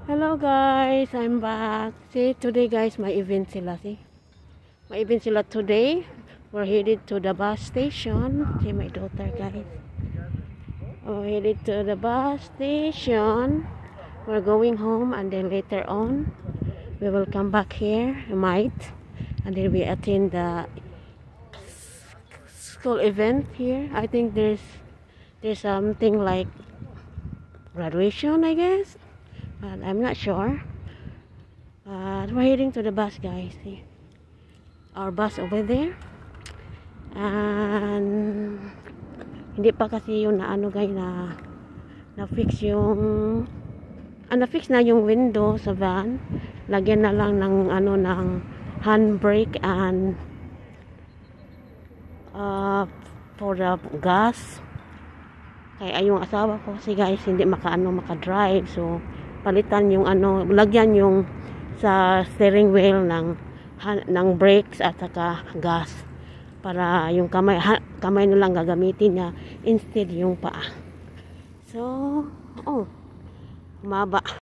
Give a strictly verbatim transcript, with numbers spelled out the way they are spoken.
Hello guys, I'm back. See, today guys, may event sila. See, may event sila today. We're headed to the bus station. See my daughter guys. We're headed to the bus station. We're going home and then later on, we will come back here, might, and then we attend the school event here. I think there's there's something like graduation, I guess. But I'm not sure. But we're heading to the bus, guys. See? Our bus over there. And hindi pa kasi yung na ano guys na na-fix yung ah, na-fix na yung window sa van. Lagyan na lang ng ano ng handbrake and uh, for the gas. Kaya yung asawa ko si guys hindi makaano maka-drive, so palitan yung ano, lagyan yung sa steering wheel ng ng brakes at saka gas para yung kamay ha, kamay na lang gagamitin niya instead yung paa. So, oh, maba.